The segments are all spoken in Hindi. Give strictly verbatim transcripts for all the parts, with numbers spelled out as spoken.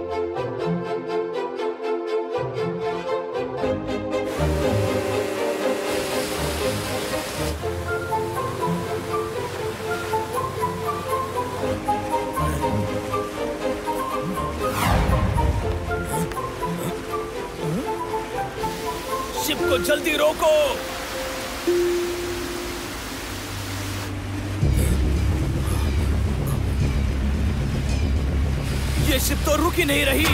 शिप को जल्दी रोको। ये शिप तो रुक ही नहीं रही।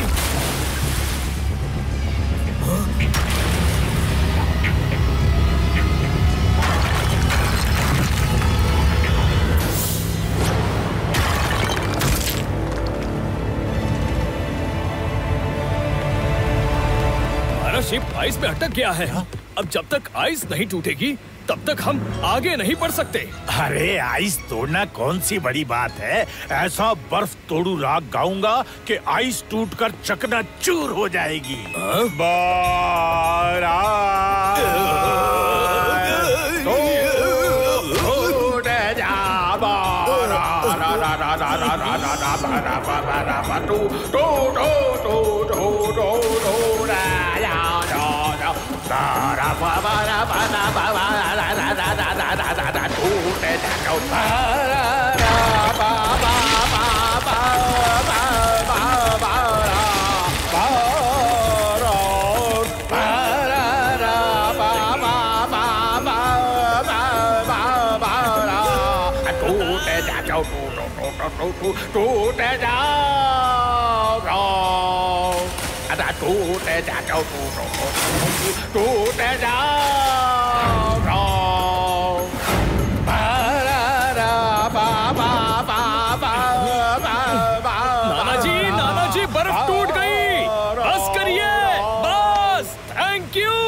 हमारा शिप आइस में अटक गया है। अब जब तक आइस नहीं टूटेगी तब तक हम आगे नहीं बढ़ सकते। अरे आइस तोड़ना कौन सी बड़ी बात है। ऐसा बर्फ तोड़ू राग गाऊंगा कि आइस टूटकर चकनाचूर हो जाएगी। बारा टूट जा बारा रा रा रा रा रा रा रा रा बारा बारा रा टू टू टू टू टू टू टू रा या या या बारा बारा बारा बारा टूट जाओ बारा बाबा बाबा बाबा बारा बारा बारा बाबा बाबा बारा टूट जाओ टूट टूट जाओ अदा टूट जाओ टूट जाओ नाना जी, नाना जी, बर्फ टूट गई। बस करिए, बस। Thank you.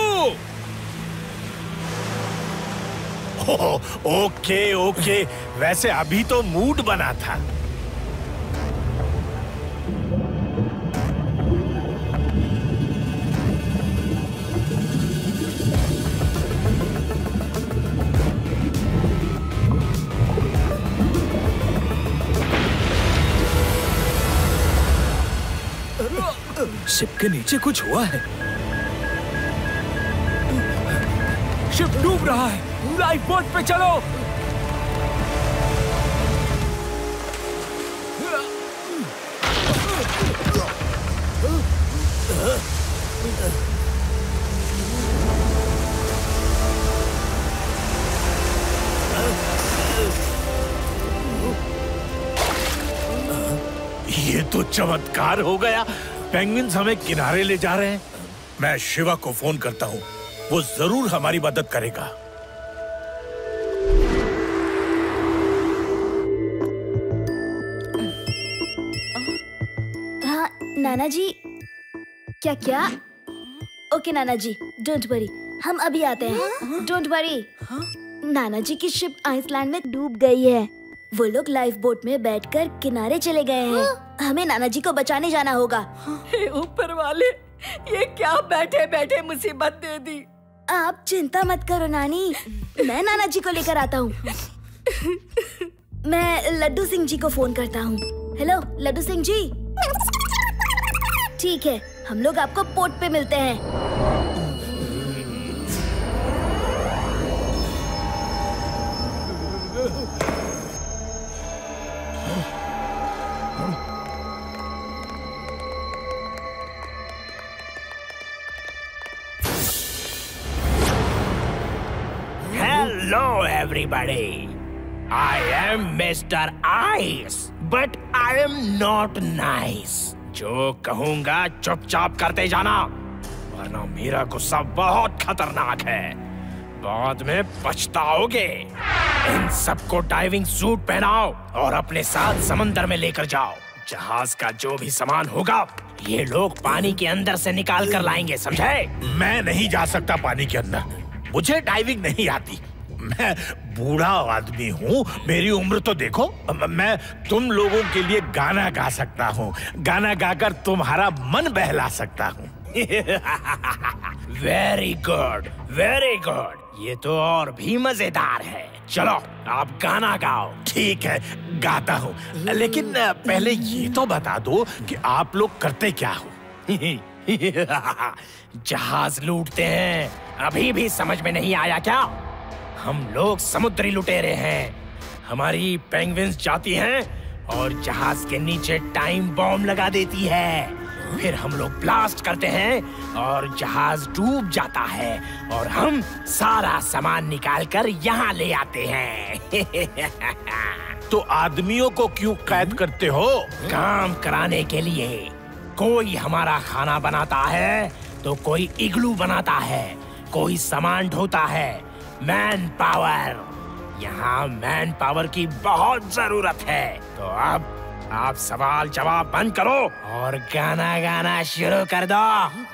ओके ओके, वैसे अभी तो मूड बना था। शिप के नीचे कुछ हुआ है। शिप डूब रहा है। लाइफ बोट पे चलो। ये तो चमत्कार हो गया। पेंगुइन्स हमें किनारे ले जा रहे हैं। मैं शिवा को फोन करता हूँ, वो जरूर हमारी मदद करेगा। हाँ नाना जी। क्या क्या? Okay Nana ji, don't worry, हम अभी आते हैं। Don't worry. नाना जी की शिप आइसलैंड में डूब गई है। वो लोग लाइफ बोट में बैठकर किनारे चले गए हैं। हमें नाना जी को बचाने जाना होगा। हे ऊपर वाले, ये क्या बैठे बैठे मुसीबत दे दी। आप चिंता मत करो नानी, मैं नाना जी को लेकर आता हूँ। मैं लड्डू सिंह जी को फोन करता हूँ। हेलो लड्डू सिंह जी। ठीक है, हम लोग आपको पोर्ट पे मिलते हैं। Hello everybody, I am Mister Ice, but I am not nice. जो कहूँगा चुपचाप करते जाना, वरना मेरा गुस्सा बहुत खतरनाक है। बाद में पछताओगे। इन सबको डाइविंग सूट पहनाओ और अपने साथ समंदर में लेकर जाओ। जहाज का जो भी सामान होगा ये लोग पानी के अंदर से निकाल कर लाएंगे, समझे? मैं नहीं जा सकता पानी के अंदर, मुझे डाइविंग नहीं आती। मैं बूढ़ा आदमी हूँ, मेरी उम्र तो देखो। मैं तुम लोगों के लिए गाना गा सकता हूँ, गाना गाकर तुम्हारा मन बहला सकता हूँ। Very good, very good. ये तो और भी मजेदार है। चलो आप गाना गाओ। ठीक है, गाता हूँ, लेकिन पहले ये तो बता दो कि आप लोग करते क्या हो? जहाज लूटते हैं। अभी भी समझ में नहीं आया क्या? हम लोग समुद्री लुटेरे हैं। हमारी पेंगुइन्स जाती हैं और जहाज के नीचे टाइम बॉम्ब लगा देती है। फिर हम लोग ब्लास्ट करते हैं और जहाज डूब जाता है और हम सारा सामान निकाल कर यहाँ ले आते हैं। तो आदमियों को क्यों कैद करते हो? काम कराने के लिए। कोई हमारा खाना बनाता है तो कोई इग्लू बनाता है, कोई सामान ढोता है। मैन पावर, यहाँ मैन पावर की बहुत जरूरत है। तो अब आप सवाल जवाब बंद करो और गाना गाना शुरू कर दो।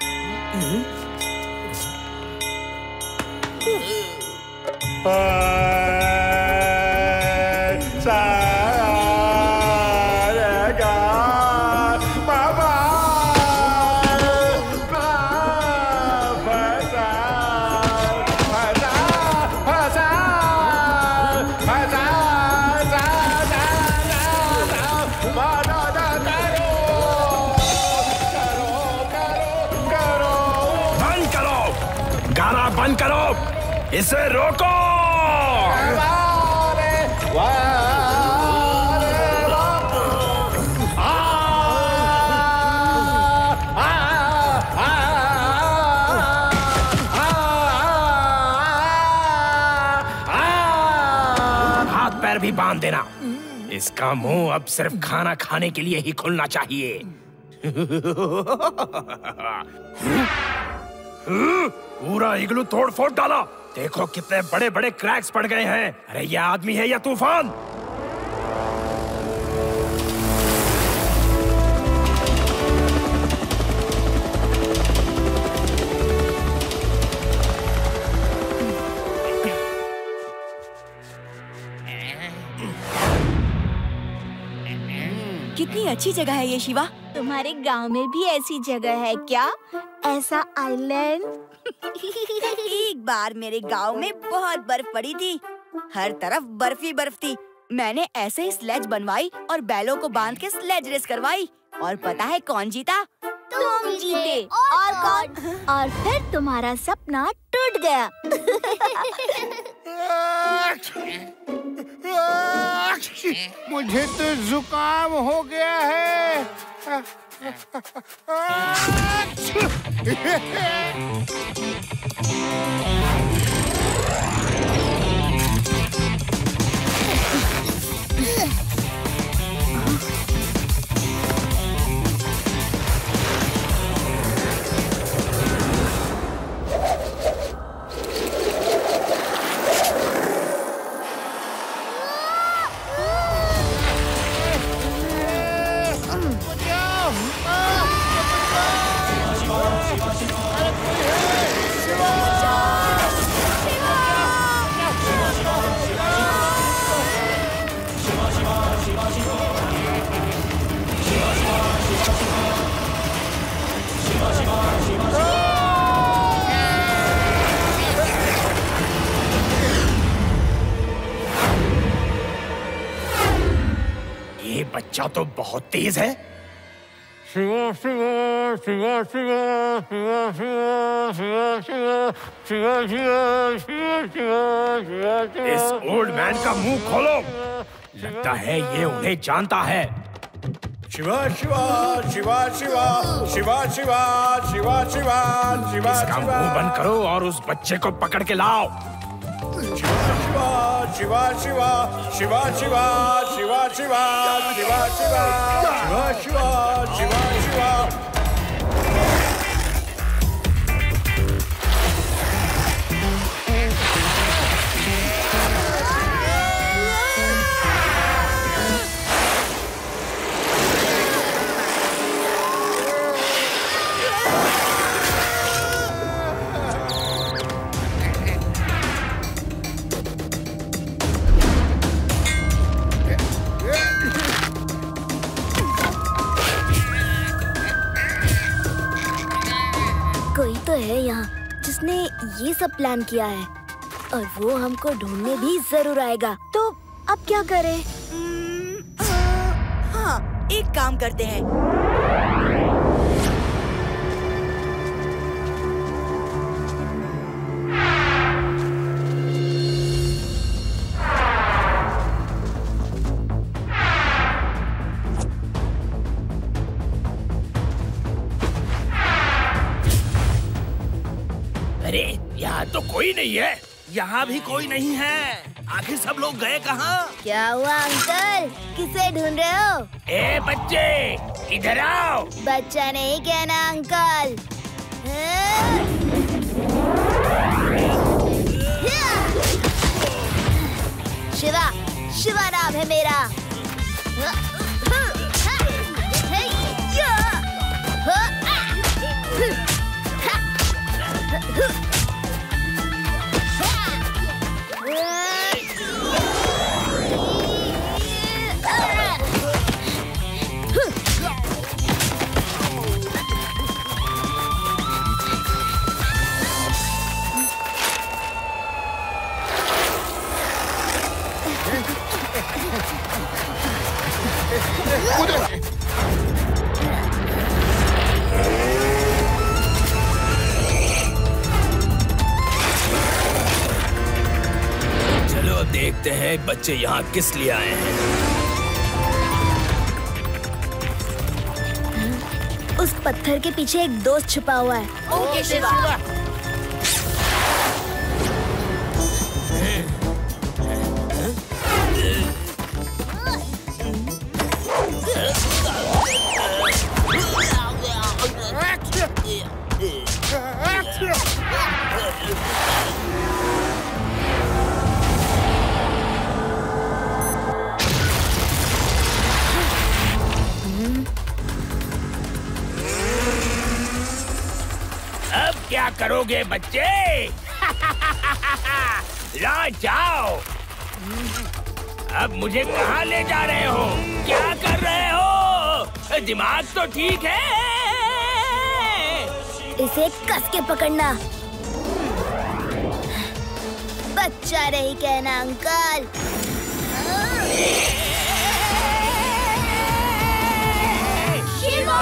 बंद करो, इसे रोको। हाथ पैर भी बांध देना। इसका मुंह अब सिर्फ खाना खाने के लिए ही खुलना चाहिए। पूरा इग्लू तोड़ फोड़ डाला। देखो कितने बड़े बड़े क्रैक्स पड़ गए हैं। अरे ये आदमी है या तूफान? कितनी अच्छी जगह है ये शिवा। तुम्हारे गांव में भी ऐसी जगह है क्या? ऐसा आइलैंड? एक बार मेरे गांव में बहुत बर्फ पड़ी थी। हर तरफ बर्फ ही बर्फ थी। मैंने ऐसे ही स्लेज बनवाई और बैलों को बांध के स्लेज रेस करवाई। और पता है कौन जीता? तुम जीते। और कौन? और फिर तुम्हारा सपना टूट गया। मुझे तो जुकाम हो गया है। ये बच्चा तो बहुत तेज है। शिवा शिवा शिवा शिवा शिवा शिवा शिवा शिवा शिवा शिवा शिवा शिवा। इस ओल्ड मैन का मुंह खोलो। लगता है ये उन्हें जानता है। शिवा शिवा शिवा शिवा शिवा शिवा शिवा शिवा शिवा। इसका मुंह बंद करो और उस बच्चे को पकड़ के लाओ। शिवा शिवा शिवा शिवा शिवा शिवा शिवा शिवा शिवा शिवा शिवा शिवा शिवा। कोई तो है यहाँ जिसने ये सब प्लान किया है। और वो हमको ढूंढने भी जरूर आएगा। तो अब क्या करें? hmm, uh, हाँ, एक काम करते हैं। अरे यहाँ तो कोई नहीं है। यहाँ भी कोई नहीं है। आखिर सब लोग गए कहाँ? क्या हुआ अंकल? किसे ढूंढ रहे हो? ए बच्चे, इधर आओ। बच्चा नहीं कहना अंकल। शिवा, शिवा नाम है मेरा। चलो अब देखते हैं बच्चे यहाँ किस लिए आए हैं। उस पत्थर के पीछे एक दोस्त छुपा हुआ है। ओके शिवा। अब क्या करोगे बच्चे? ला जाओ। अब मुझे कहाँ ले जा रहे हो? क्या कर रहे हो? दिमाग तो ठीक है? इसे कस के पकड़ना। बच्चा नहीं कहना अंकल। शिवा!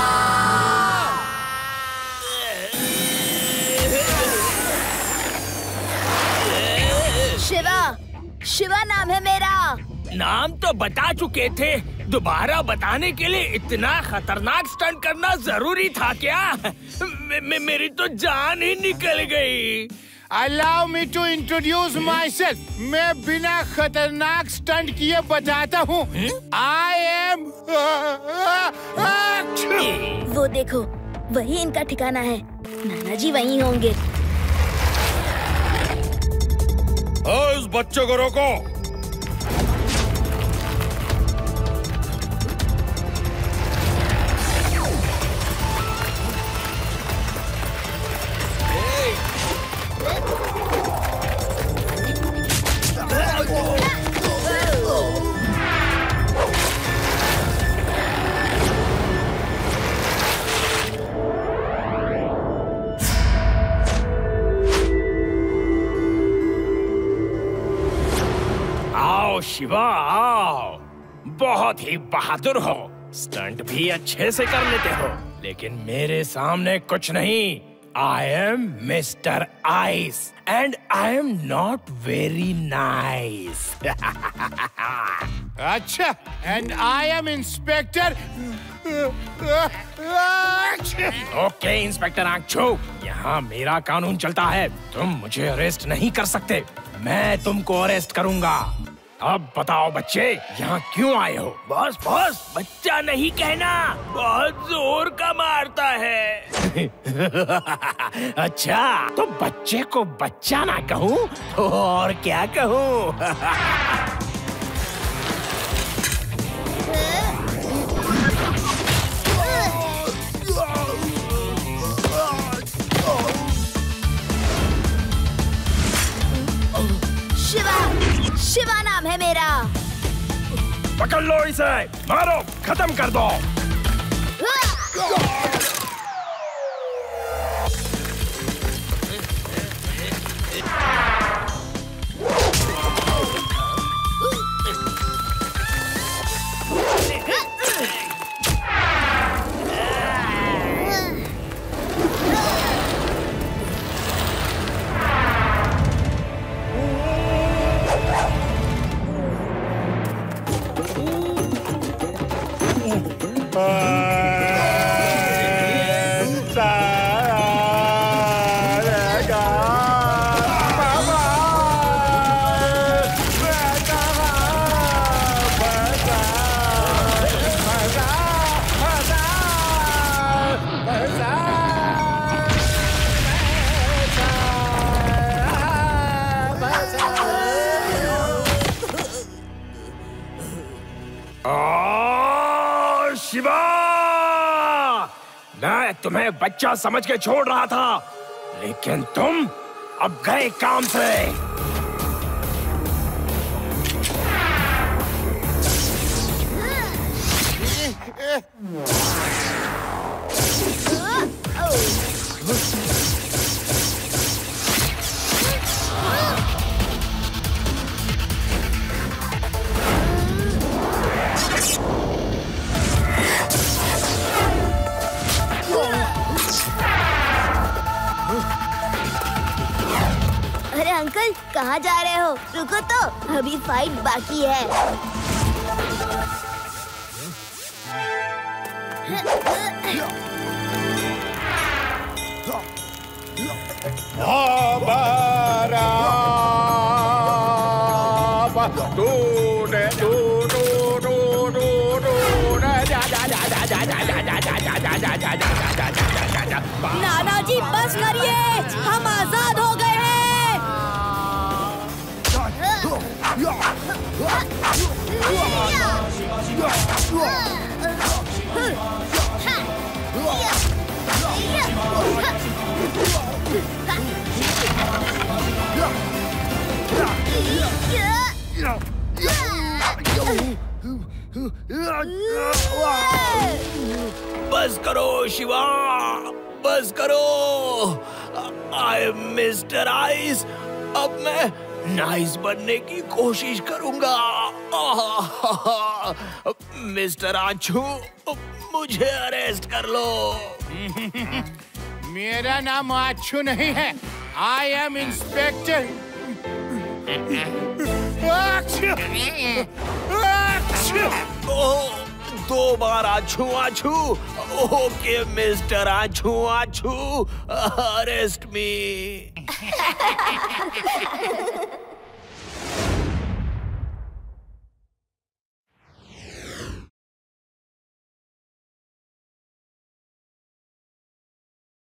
शिवा, शिवा नाम है मेरा। नाम तो बता चुके थे। दोबारा बताने के लिए इतना खतरनाक स्टंट करना जरूरी था क्या? मे, मे, मेरी तो जान ही निकल गई। Allow me to introduce myself. मैं बिना खतरनाक स्टंट किए बताता हूँ। I am. वो देखो, वही इनका ठिकाना है। नाना जी वहीं होंगे। उस बच्चे को रोको। शिवा आओ। बहुत ही बहादुर हो। स्टंट भी अच्छे से कर लेते हो, लेकिन मेरे सामने कुछ नहीं। I am Mister Ice and I am not very nice. अच्छा, and I am Inspector. Okay inspector आंखचो, यहाँ मेरा कानून चलता है। तुम मुझे अरेस्ट नहीं कर सकते। मैं तुमको अरेस्ट करूंगा। अब बताओ बच्चे, यहाँ क्यों आए हो? बॉस बॉस, बच्चा नहीं कहना, बहुत जोर का मारता है। अच्छा, तो बच्चे को बच्चा ना कहूँ तो और क्या कहूँ? शिवा, शिवा नाम है मेरा। पकड़ लो इसे, मारो, खत्म कर दो। ओ, शिवा! मैं तुम्हें बच्चा समझ के छोड़ रहा था, लेकिन तुम अब गए काम से। अरे अंकल, कहाँ जा रहे हो? रुको तो, अभी फाइट बाकी है। नाना जी बस करिए, हम आजाद हो गए हैं। बस करो शिवा, बस करो। I am mister ice. अब मैं नाइस बनने की कोशिश करूंगा। मिस्टर आंचू, मुझे अरेस्ट कर लो। मेरा नाम आंचू नहीं है, आई एम इंस्पेक्टर। दो बार आछू आछू। ओके मिस्टर आछू आछू, अरेस्ट मी।